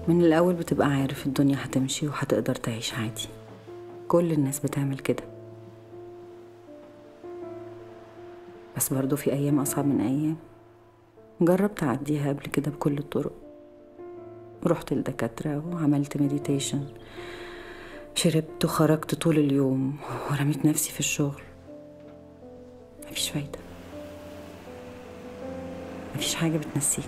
من الأول بتبقى عارف الدنيا هتمشي وهتقدر تعيش عادي. كل الناس بتعمل كده. بس برضو في أيام أصعب من أيام. جربت أعديها قبل كده بكل الطرق. رحت لدكاترة وعملت مديتيشن، شربت وخرجت طول اليوم ورميت نفسي في الشغل. مفيش فايدة. مفيش حاجة بتنسيك.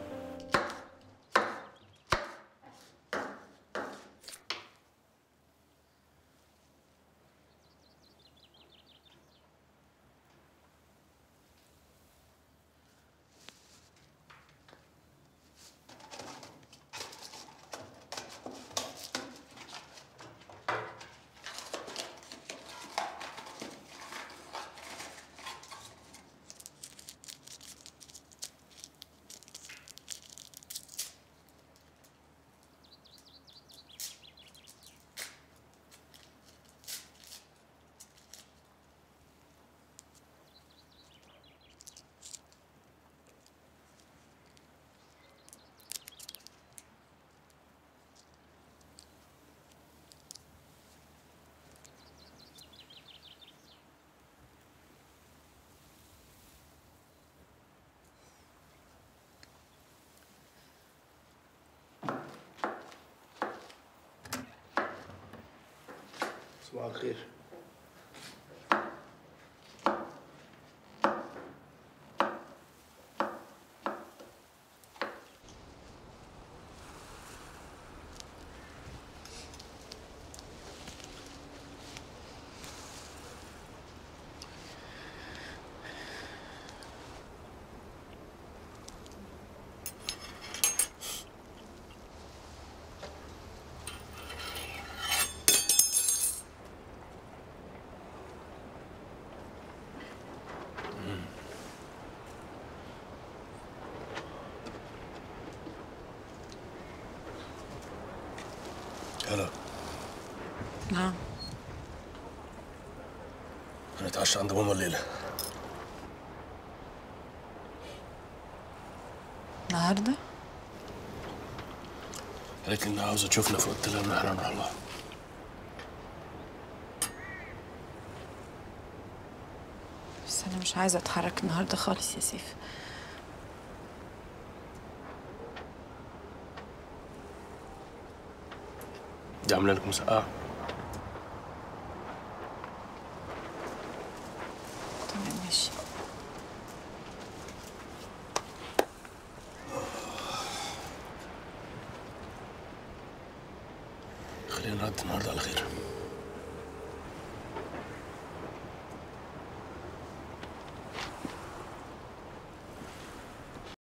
صباح الخير. هلا. نعم. هنتعشى عند ماما الليلة. النهارده؟ قالت لي إنها عاوزة تشوفنا فقلت لها إن إحنا نروح لها. بس أنا مش عايزة أتحرك النهارده خالص يا سيف. دي عاملة لك مسقعة. تمام ماشي. خلينا نعدي النهارده على خير.